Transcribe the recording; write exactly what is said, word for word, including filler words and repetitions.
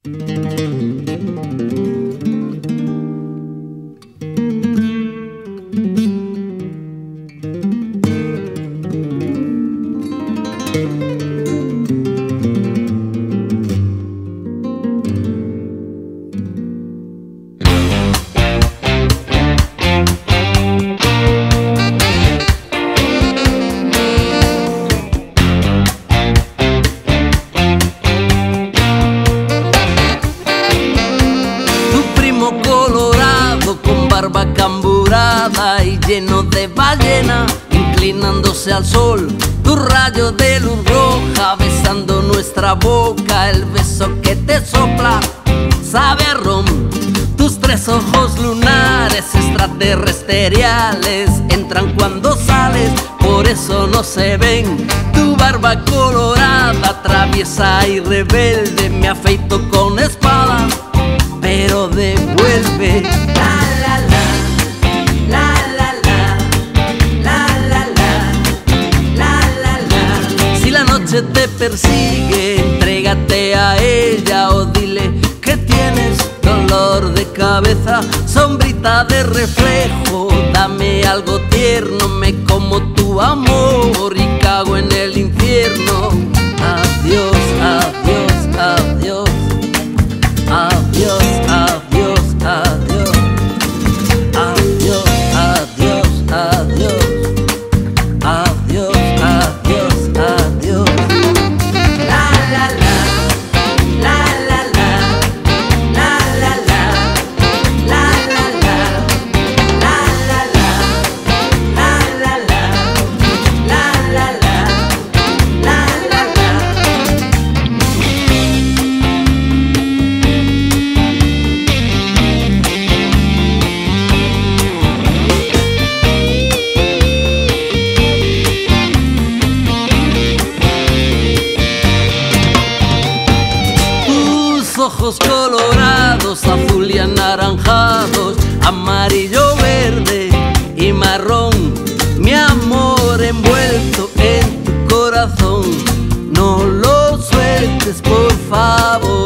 Colorado con barba camburada y lleno de ballena, inclinándose al sol, tu rayo de luz roja besando nuestra boca, el beso que te sopla sabe a ron, tus tres ojos lunares extraterrestriales entran cuando sales, por eso no se ven, tu barba colorada traviesa y rebelde, me afeito con espada pero devuelve. La la la, la la la, la la la, la la la. Si la noche te persigue, entrégate a ella o dile que tienes dolor de cabeza, sombrita de reflejo, dame algo tierno, me como tu amor y cago en el infierno. Adiós, adiós, adiós. Adiós, adiós, adiós. Adiós, adiós, adiós. Adiós, adiós, adiós. La la la, la la la, la la la, la la la, la la la, la la la, la la la, la la la. Ojos colorados, azul y anaranjados, amarillo, verde y marrón, mi amor envuelto en tu corazón, no lo sueltes por favor.